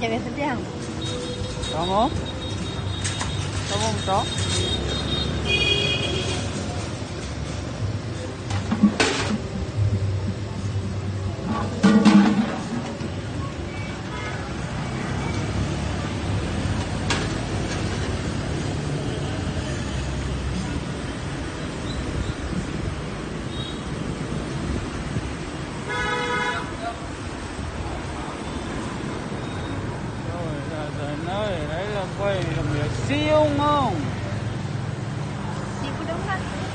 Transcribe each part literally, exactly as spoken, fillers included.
Nhà bên sân hàng. Kamu? Kamu mau? Đấy là quay là mía siêu ngon. Siêu đúng đó.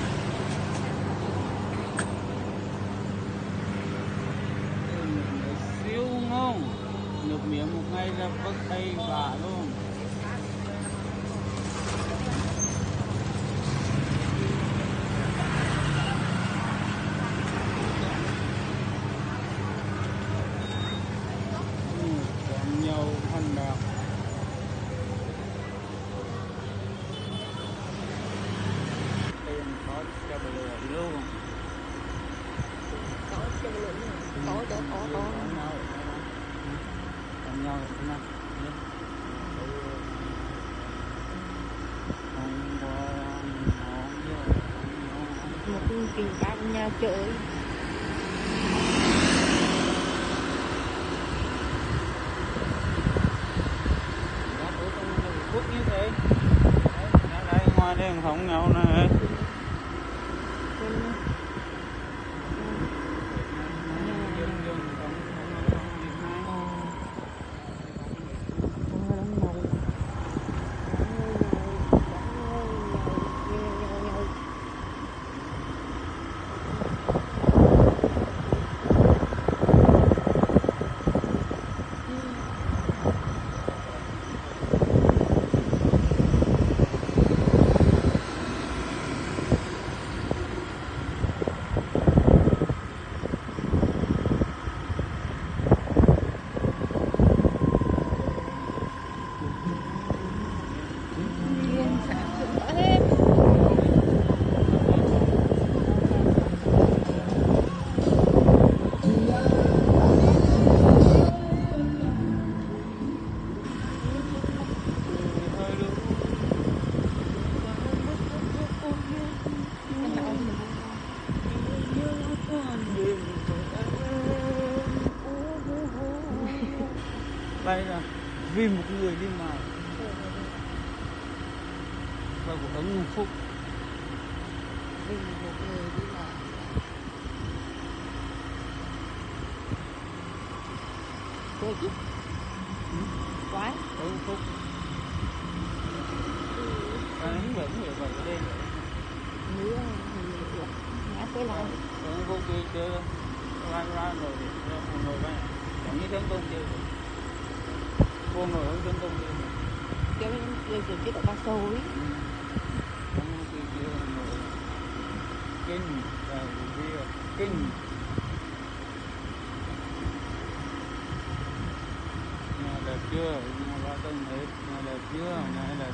Siêu ngon. Nước mía một ngày là bất tay bả luôn. Ừ, còn nhiều phần đẹp. Cho bự luôn. Có cho bự luôn. Có chỗ có có. Còn nhau rồi nè. Một kỳ đang nhau chơi. Phút như thế. Đây ngoài đây không nhau nè. Đây là vì một người đi mà và của Ấn Phúc. Vì một người đi mà cô chứ quái Ấn Phúc Ấn vẫn người vào cái đêm nữa ngã tới lại Ấn Phúc đi chơi ra ra rồi thì ngồi đây chẳng như tấn công chơi cô ngồi ở tấn công chơi cái cái cái cái ba sâu ấy kinh và kia kinh nhà đẹp chưa nhà ba tầng hết nhà đẹp chưa nhà đẹp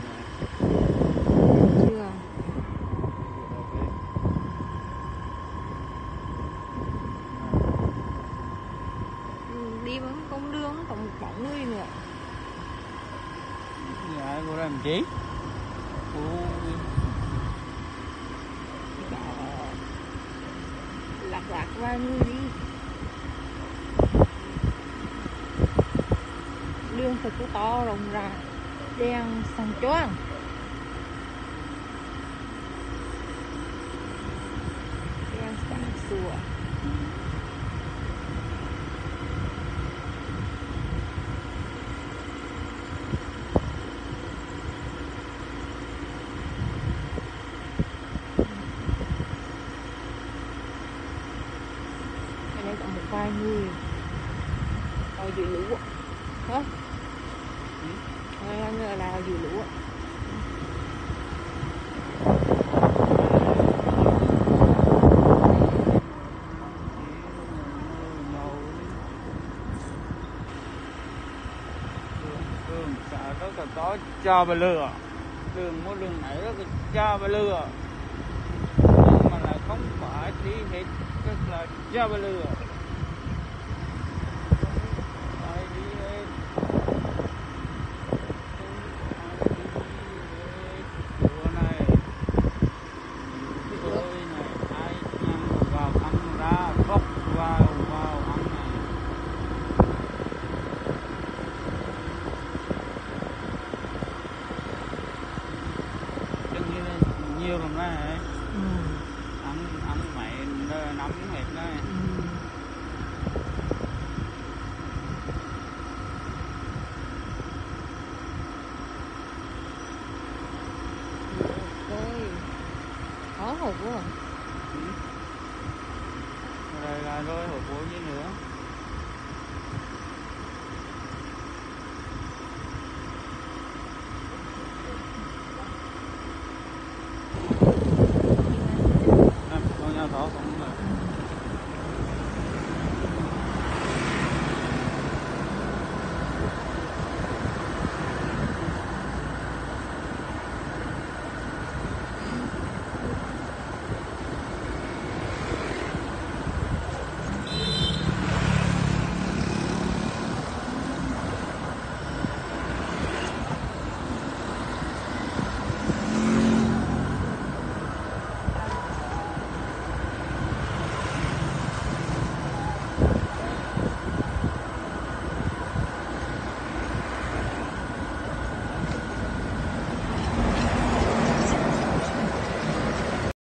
chưa đi vẫn con đường còn một bóng người nữa nhà cô làm gì lạc lạc vài người đi đường thật to rộng rãi đèn sáng choang đèn sáng sủa còn một vài người ở dưới lũ hả? Người là ở dưới lũ đường xã rất là có cho bà lừa đường mua đường này rất là cho bà lừa nhưng mà lại không phải đi hết rất là cho bà lừa phải đi hết hột quá à.